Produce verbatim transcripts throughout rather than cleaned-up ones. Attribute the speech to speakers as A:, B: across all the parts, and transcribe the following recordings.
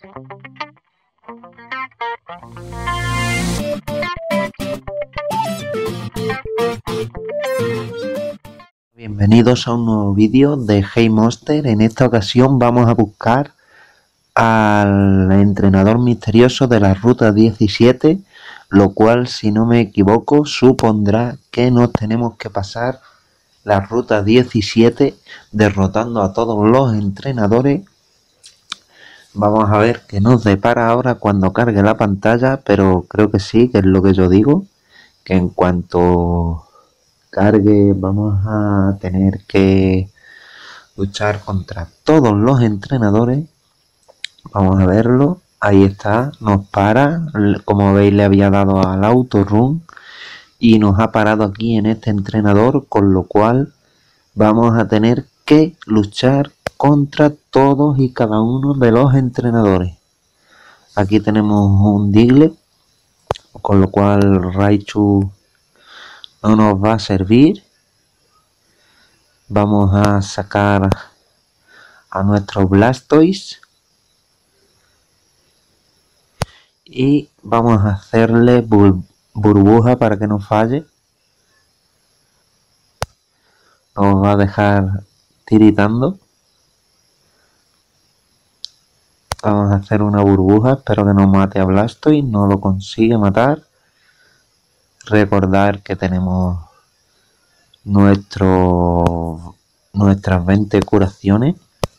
A: Bienvenidos a un nuevo vídeo de Hey Monster. En esta ocasión vamos a buscar al entrenador misterioso de la ruta diecisiete, lo cual, si no me equivoco, supondrá que nos tenemos que pasar la ruta diecisiete derrotando a todos los entrenadores. Vamos a ver qué nos depara ahora cuando cargue la pantalla, pero creo que sí, que es lo que yo digo, que en cuanto cargue vamos a tener que luchar contra todos los entrenadores. Vamos a verlo, ahí está, nos para, como veis le había dado al autorun y nos ha parado aquí en este entrenador, con lo cual vamos a tener que luchar contra todos y cada uno de los entrenadores. Aquí tenemos un Diglett, con lo cual Raichu no nos va a servir. Vamos a sacar a nuestro Blastoise y vamos a hacerle bur burbuja para que no falle. Nos va a dejar tiritando. Vamos a hacer una burbuja, espero que no mate a Blastoise, no lo consigue matar. Recordar que tenemos nuestro nuestras veinte curaciones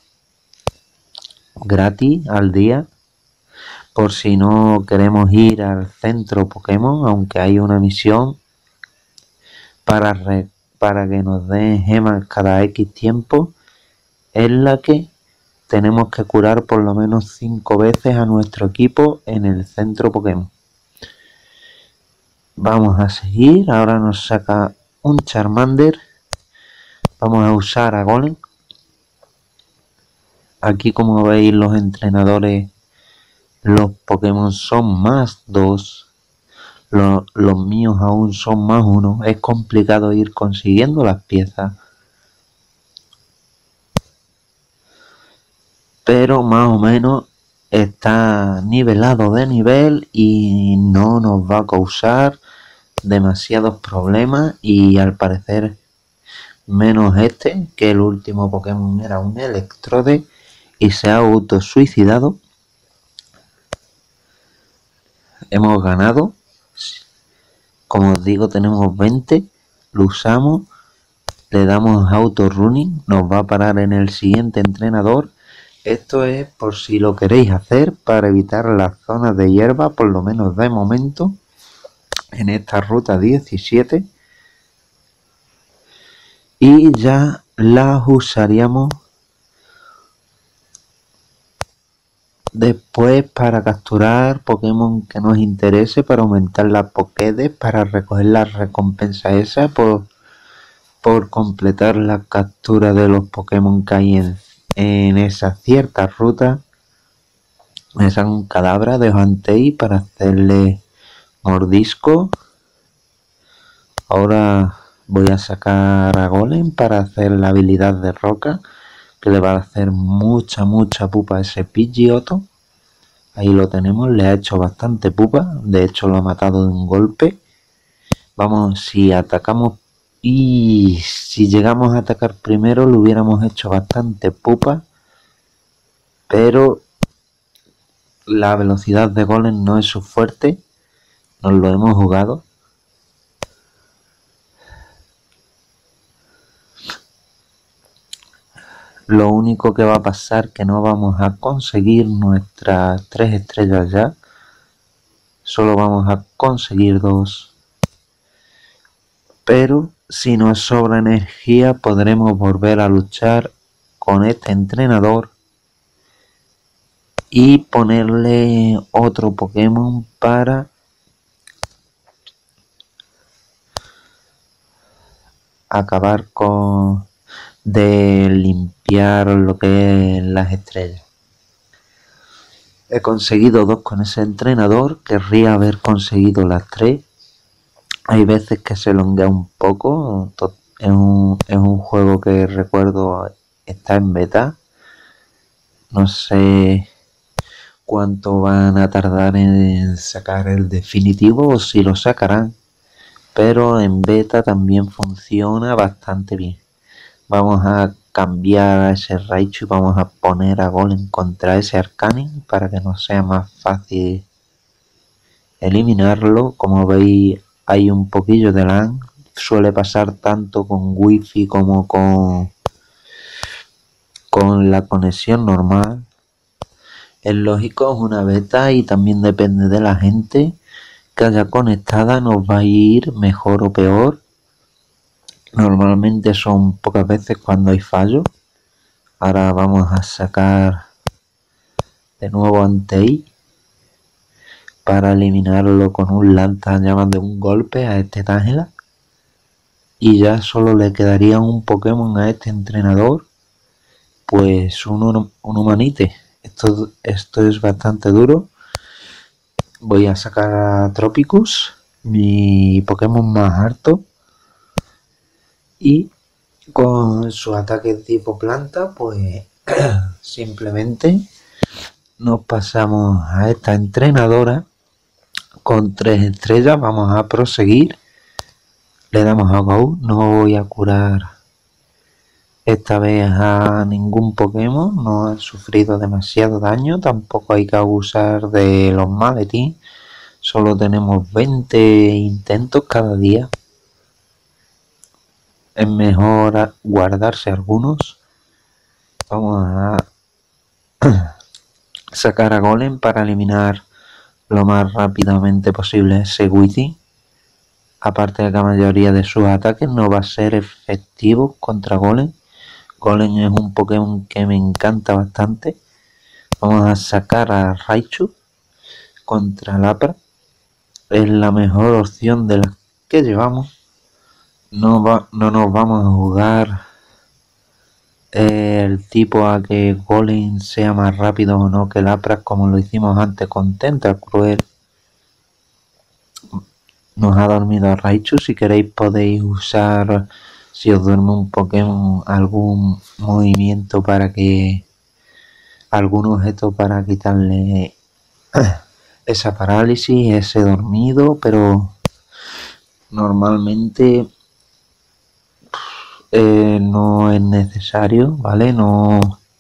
A: gratis al día, por si no queremos ir al centro Pokémon, aunque hay una misión para, re, para que nos den gemas cada X tiempo, en la que tenemos que curar por lo menos cinco veces a nuestro equipo en el centro Pokémon. Vamos a seguir, ahora nos saca un Charmander. Vamos a usar a Golem. Aquí, como veis, los entrenadores, los Pokémon son más dos. Los, los míos aún son más uno. Es complicado ir consiguiendo las piezas, pero más o menos está nivelado de nivel y no nos va a causar demasiados problemas. Y al parecer, menos este, que el último Pokémon era un Electrode y se ha autosuicidado. Hemos ganado. Como os digo, tenemos veinte. Lo usamos. Le damos auto running. Nos va a parar en el siguiente entrenador. Esto es por si lo queréis hacer, para evitar las zonas de hierba, por lo menos de momento, en esta ruta diecisiete. Y ya las usaríamos después para capturar Pokémon que nos interese, para aumentar la Pokédex, para recoger la recompensa esa por, por completar la captura de los Pokémon que hay en, en esa cierta ruta. Me sacan un cadáver de Hantei para hacerle mordisco. Ahora voy a sacar a Golem para hacer la habilidad de roca, que le va a hacer mucha, mucha pupa a ese Pidgeotto. Ahí lo tenemos, le ha hecho bastante pupa. De hecho, lo ha matado de un golpe. Vamos, si atacamos y si llegamos a atacar primero, lo hubiéramos hecho bastante pupa. Pero la velocidad de Golem no es su fuerte. Nos lo hemos jugado. Lo único que va a pasar, que no vamos a conseguir nuestras tres estrellas ya. Solo vamos a conseguir dos. Pero si nos sobra energía, podremos volver a luchar con este entrenador y ponerle otro Pokémon para acabar con de limpiar lo que es las estrellas. He conseguido dos con ese entrenador, querría haber conseguido las tres. Hay veces que se longuea un poco, es un, es un juego que recuerdo está en beta. No sé cuánto van a tardar en sacar el definitivo o si lo sacarán, pero en beta también funciona bastante bien. Vamos a cambiar a ese Raichu y vamos a poner a Golem contra ese Arcanine para que nos sea más fácil eliminarlo. Como veis, hay un poquillo de lag, suele pasar tanto con wifi como con con la conexión normal. Es lógico, es una beta y también depende de la gente que haya conectada, nos va a ir mejor o peor. Normalmente son pocas veces cuando hay fallos. Ahora vamos a sacar de nuevo Antei para eliminarlo con un lanzallamas de un golpe a este Tangela. Y ya solo le quedaría un Pokémon a este entrenador, pues un, un Humanite. Esto, esto es bastante duro. Voy a sacar a Tropicus, mi Pokémon más alto, y con su ataque tipo planta, pues simplemente nos pasamos a esta entrenadora con tres estrellas. Vamos a proseguir, le damos a Go. No voy a curar esta vez a ningún Pokémon, no han sufrido demasiado daño, tampoco hay que abusar de los maletines. Solo tenemos veinte intentos cada día. Es mejor guardarse algunos. Vamos a sacar a Golem para eliminar lo más rápidamente posible ese Withy. Aparte de que la mayoría de sus ataques no va a ser efectivo contra Golem. Golem es un Pokémon que me encanta bastante. Vamos a sacar a Raichu contra Lapra. Es la mejor opción de las que llevamos. No, va, no nos vamos a jugar el tipo a que Golem sea más rápido o no que Lapras, como lo hicimos antes con Tentacruel. Nos ha dormido a Raichu. Si queréis podéis usar, si os duerme un Pokémon, algún movimiento para que algún objeto para quitarle esa parálisis, ese dormido, pero normalmente eh, no es necesario, ¿vale? No,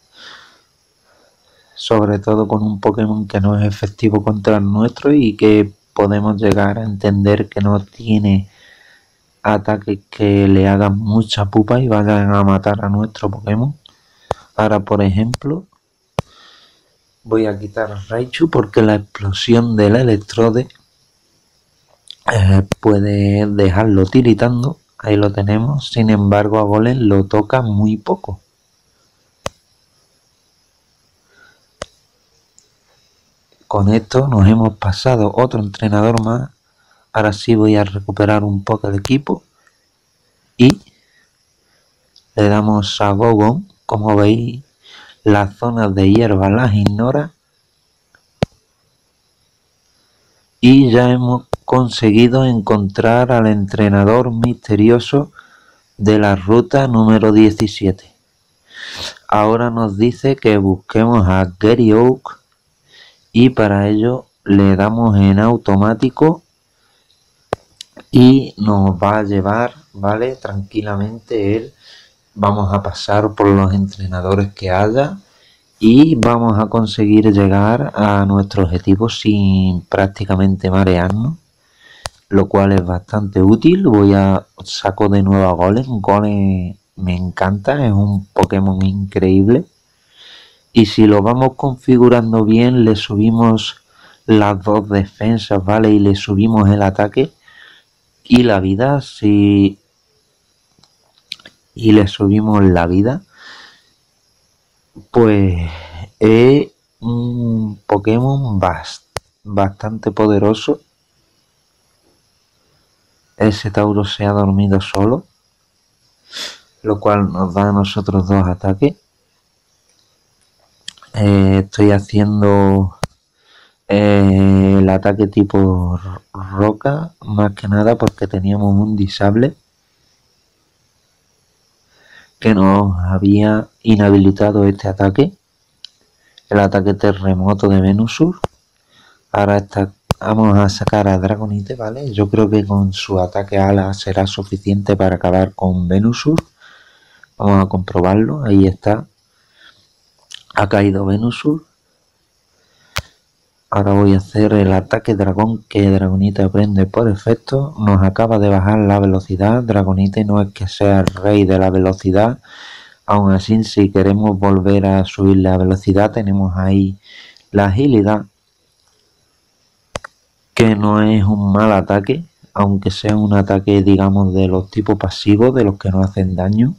A: sobre todo con un Pokémon que no es efectivo contra el nuestro y que podemos llegar a entender que no tiene ataques que le hagan mucha pupa y vayan a matar a nuestro Pokémon. Ahora, por ejemplo, voy a quitar a Raichu porque la explosión del Electrode eh, puede dejarlo tiritando. Ahí lo tenemos. Sin embargo, a Golem lo toca muy poco. Con esto nos hemos pasado otro entrenador más. Ahora sí voy a recuperar un poco el equipo. Y le damos a Gogon. Como veis, las zonas de hierba las ignora. Y ya hemos conseguido encontrar al entrenador misterioso de la ruta número diecisiete. Ahora nos dice que busquemos a Gary Oak y para ello le damos en automático y nos va a llevar, ¿vale? Tranquilamente él. Vamos a pasar por los entrenadores que haya y vamos a conseguir llegar a nuestro objetivo sin prácticamente marearnos, lo cual es bastante útil. Voy a saco de nuevo a Golem. Golem me encanta, es un Pokémon increíble y si lo vamos configurando bien le subimos las dos defensas, ¿vale? Y le subimos el ataque y la vida, si y le subimos la vida, pues es un Pokémon bast bastante poderoso. Ese Tauro se ha dormido solo, lo cual nos da a nosotros dos ataques. Eh, estoy haciendo eh, el ataque tipo roca, más que nada porque teníamos un disable que nos había inhabilitado este ataque. el ataque terremoto de Venusaur. Ahora está, vamos a sacar a Dragonite, ¿vale? Yo creo que con su ataque ala será suficiente para acabar con Venusaur. Vamos a comprobarlo, ahí está. Ha caído Venusaur. Ahora voy a hacer el ataque dragón que Dragonite aprende por efecto. Nos acaba de bajar la velocidad. Dragonite no es que sea el rey de la velocidad. Aún así, si queremos volver a subir la velocidad, tenemos ahí la agilidad, que no es un mal ataque, aunque sea un ataque, digamos, de los tipos pasivos, de los que no hacen daño.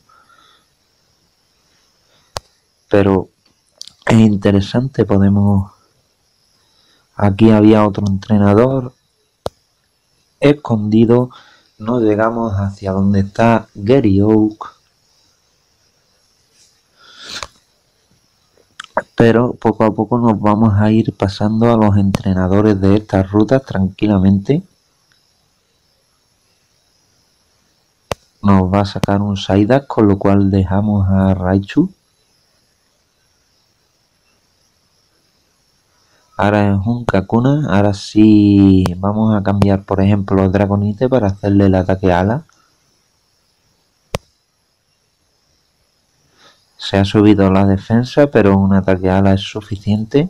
A: Pero es interesante, podemos... Aquí había otro entrenador escondido. No llegamos hacia donde está Gary Oak, pero poco a poco nos vamos a ir pasando a los entrenadores de estas rutas tranquilamente. Nos va a sacar un Psyduck, con lo cual dejamos a Raichu. Ahora es un Kakuna. Ahora sí vamos a cambiar, por ejemplo, Dragonite para hacerle el ataque ala. Se ha subido la defensa, pero un ataque ala es suficiente.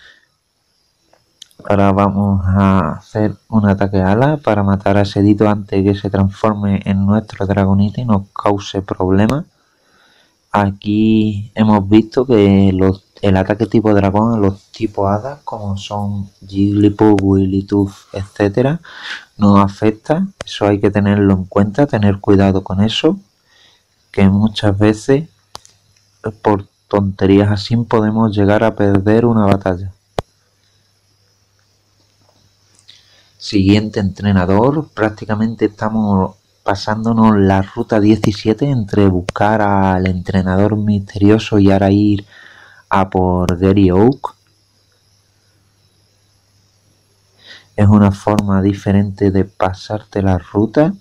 A: Ahora vamos a hacer un ataque ala para matar a Sedito antes de que se transforme en nuestro Dragonite y nos cause problemas. Aquí hemos visto que los, el ataque tipo dragón a los tipos hadas, como son Jigglypuff, Wigglytuff, etcétera, nos afecta. Eso hay que tenerlo en cuenta, tener cuidado con eso, que muchas veces por tonterías así podemos llegar a perder una batalla. Siguiente entrenador. Prácticamente estamos pasándonos la ruta diecisiete entre buscar al entrenador misterioso y ahora ir a por Gary Oak. Es una forma diferente de pasarte la ruta.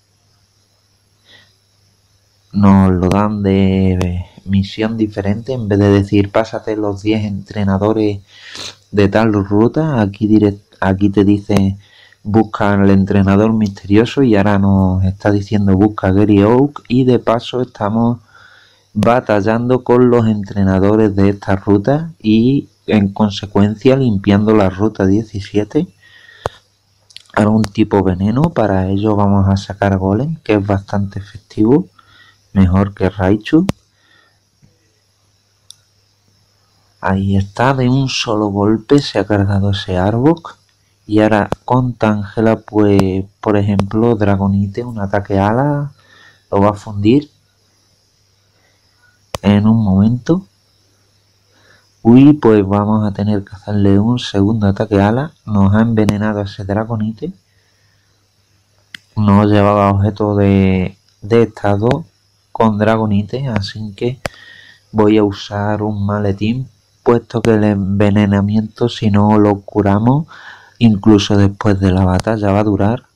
A: Nos lo dan de misión diferente. En vez de decir pásate los diez entrenadores de tal ruta, aquí, direct, aquí te dice busca al entrenador misterioso, y ahora nos está diciendo busca a Gary Oak, y de paso estamos batallando con los entrenadores de esta ruta y en consecuencia limpiando la ruta diecisiete. Ahora un tipo veneno, para ello vamos a sacar Golem, que es bastante efectivo, mejor que Raichu. Ahí está, de un solo golpe se ha cargado ese Arbok. Y ahora con Tangela, pues por ejemplo, Dragonite, un ataque ala, lo va a fundir en un momento. Uy, pues vamos a tener que hacerle un segundo ataque ala. Nos ha envenenado ese Dragonite. No llevaba objeto de, de estado con Dragonite, así que voy a usar un maletín, puesto que el envenenamiento, si no lo curamos, incluso después de la batalla va a durar,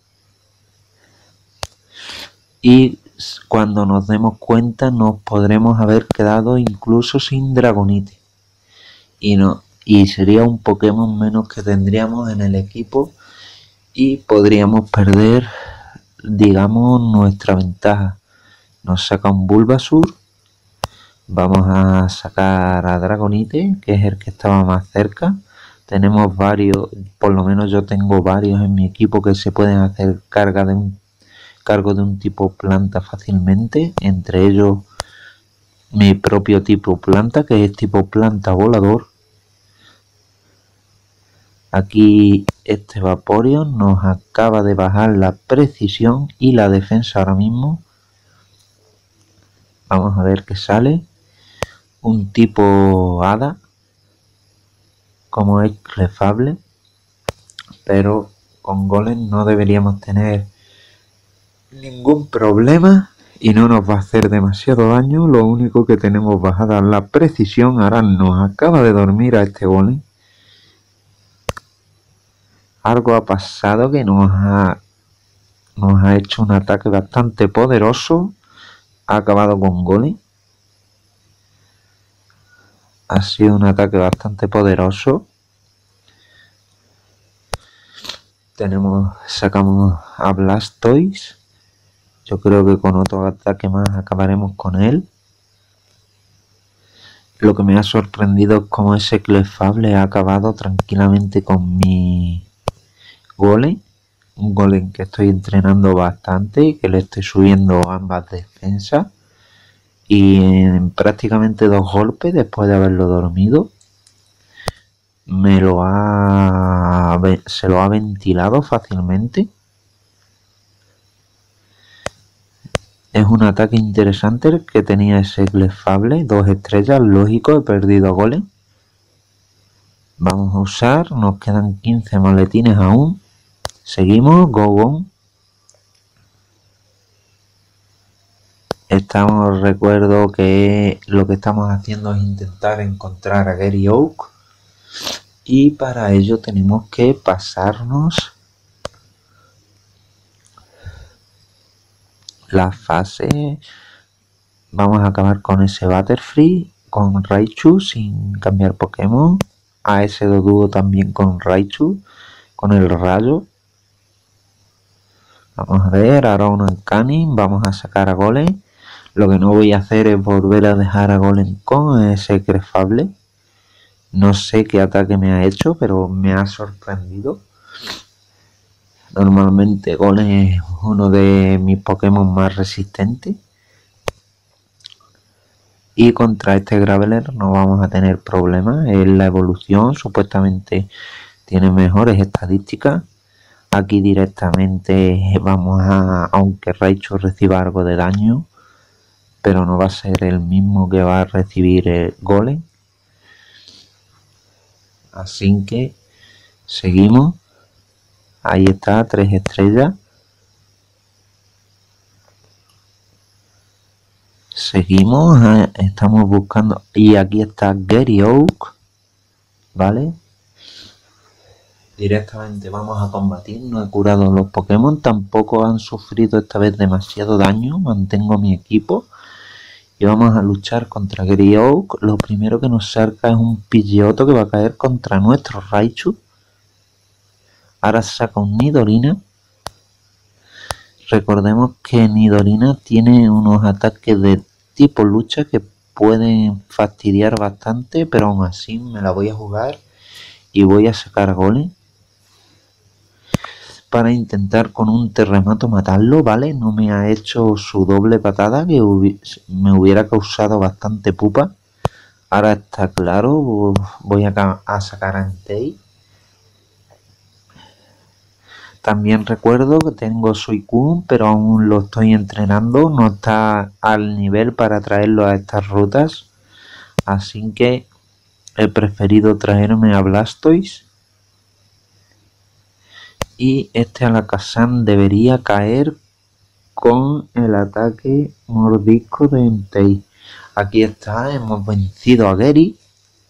A: y cuando nos demos cuenta nos podremos haber quedado incluso sin Dragonite, y no y sería un Pokémon menos que tendríamos en el equipo y podríamos perder, digamos, nuestra ventaja. Nos saca un Bulbasaur. Vamos a sacar a Dragonite, que es el que estaba más cerca. Tenemos varios, por lo menos yo tengo varios en mi equipo que se pueden hacer carga de un, cargo de un tipo planta fácilmente. Entre ellos mi propio tipo planta, que es tipo planta volador. Aquí este Vaporeon nos acaba de bajar la precisión y la defensa ahora mismo. Vamos a ver qué sale. Un tipo hada, como es Clefable, pero con Golem no deberíamos tener ningún problema y no nos va a hacer demasiado daño. Lo único que tenemos bajada la precisión. Ahora nos acaba de dormir a este Golem. Algo ha pasado que nos ha, nos ha hecho un ataque bastante poderoso. Ha acabado con Golem. Ha sido un ataque bastante poderoso. Tenemos, sacamos a Blastoise. Yo creo que con otro ataque más acabaremos con él. Lo que me ha sorprendido es cómo ese Clefable ha acabado tranquilamente con mi golem. Un golem que estoy entrenando bastante y que le estoy subiendo ambas defensas. Y en prácticamente dos golpes, después de haberlo dormido, me lo ha se lo ha ventilado fácilmente. Es un ataque interesante el que tenía ese Clefable, dos estrellas, lógico, he perdido golem. Vamos a usar, nos quedan quince maletines aún. Seguimos, go on. Estamos, recuerdo que lo que estamos haciendo es intentar encontrar a Gary Oak. Y para ello tenemos que pasarnos la fase. Vamos a acabar con ese Butterfree, con Raichu sin cambiar Pokémon. A ese Doduo también con Raichu, con el rayo. Vamos a ver, ahora un Uncanny, vamos a sacar a Golem. Lo que no voy a hacer es volver a dejar a Golem con ese Clefable. No sé qué ataque me ha hecho, pero me ha sorprendido. Normalmente Golem es uno de mis Pokémon más resistentes. Y contra este Graveler no vamos a tener problemas. En la evolución supuestamente tiene mejores estadísticas. Aquí directamente vamos a, aunque Raichu reciba algo de daño, pero no va a ser el mismo que va a recibir el Golem. Así que seguimos. Ahí está, tres estrellas. Seguimos, eh, estamos buscando. Y aquí está Gary Oak. ¿Vale? Directamente vamos a combatir. No he curado los Pokémon. Tampoco han sufrido esta vez demasiado daño. Mantengo mi equipo. Y vamos a luchar contra Gary Oak. Lo primero que nos saca es un Pidgeotto que va a caer contra nuestro Raichu. Ahora saca un Nidorina. Recordemos que Nidorina tiene unos ataques de tipo lucha que pueden fastidiar bastante, pero aún así me la voy a jugar y voy a sacar Golem para intentar con un terremoto matarlo, ¿vale? No me ha hecho su doble patada que hubi me hubiera causado bastante pupa. Ahora está claro, voy a, a sacar a Entei. También recuerdo que tengo Suicune, pero aún lo estoy entrenando, no está al nivel para traerlo a estas rutas. Así que he preferido traerme a Blastoise. Y este Alakazam debería caer con el ataque mordisco de Entei. Aquí está, hemos vencido a Gary.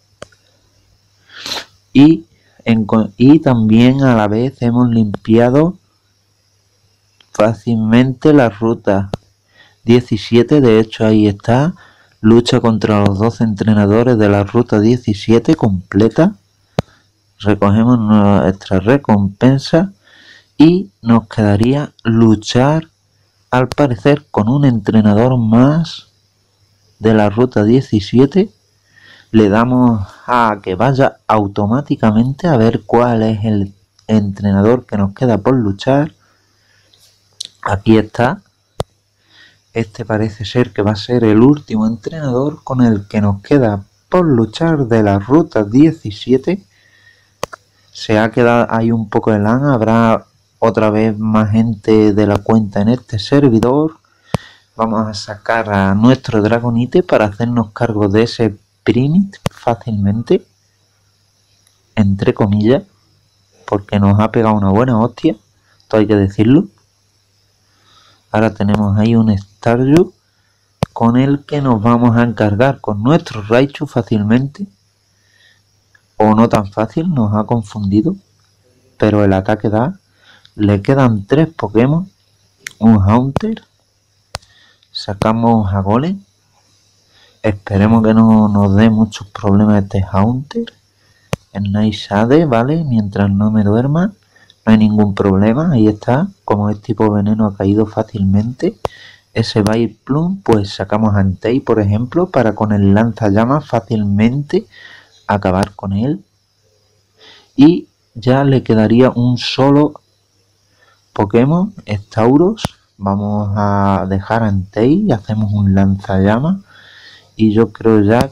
A: Y, en, y también a la vez hemos limpiado fácilmente la ruta diecisiete. De hecho ahí está. Lucha contra los doce entrenadores de la ruta diecisiete completa. Recogemos nuestra recompensa. Y nos quedaría luchar, al parecer, con un entrenador más de la ruta diecisiete. Le damos a que vaya automáticamente a ver cuál es el entrenador que nos queda por luchar. Aquí está. Este parece ser que va a ser el último entrenador con el que nos queda por luchar de la ruta diecisiete. Se ha quedado ahí un poco de lana. Habrá otra vez más gente de la cuenta en este servidor. Vamos a sacar a nuestro Dragonite para hacernos cargo de ese Primit fácilmente, entre comillas, porque nos ha pegado una buena hostia, esto hay que decirlo. Ahora tenemos ahí un Staryu con el que nos vamos a encargar con nuestro Raichu fácilmente, o no tan fácil, nos ha confundido, pero el ataque da. Le quedan tres Pokémon, un Haunter, sacamos a Golem, Esperemos que no nos dé muchos problemas este Haunter. El Night Shade, ¿vale? Mientras no me duerma, no hay ningún problema. Ahí está. Como es tipo veneno, ha caído fácilmente. Ese Bail Plum, pues sacamos a Entei, por ejemplo, para con el lanzallamas fácilmente acabar con él. Y ya le quedaría un solo Pokémon, Stauros. Vamos a dejar a Entei y hacemos un lanzallamas. Y yo creo ya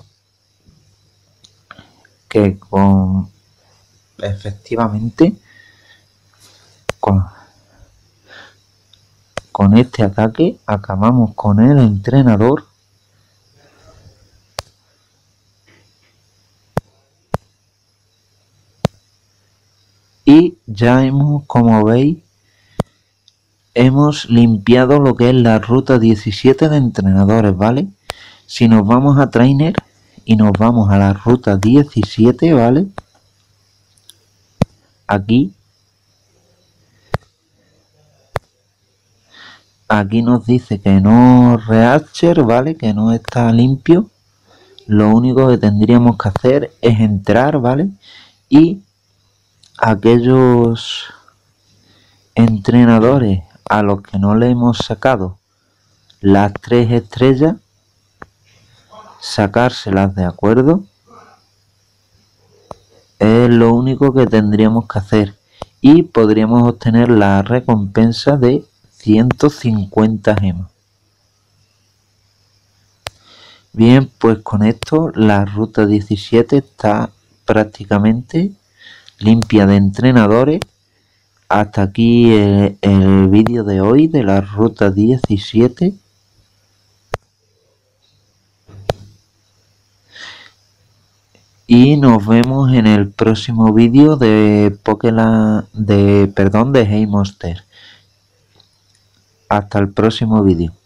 A: que con efectivamente con, con este ataque acabamos con el entrenador. Y ya hemos, como veis, hemos limpiado lo que es la ruta diecisiete de entrenadores, ¿vale? Si nos vamos a Trainer y nos vamos a la ruta diecisiete, ¿vale? Aquí, aquí nos dice que no Reacher, ¿vale? Que no está limpio. Lo único que tendríamos que hacer es entrar, ¿vale? Y aquellos entrenadores a los que no le hemos sacado las tres estrellas, sacárselas, de acuerdo. Es lo único que tendríamos que hacer y podríamos obtener la recompensa de ciento cincuenta gemas. Bien, pues con esto la ruta diecisiete está prácticamente limpia de entrenadores. Hasta aquí el, el vídeo de hoy de la ruta diecisiete. Y nos vemos en el próximo vídeo de Pokéland, de perdón, de Hey Monster. Hasta el próximo vídeo.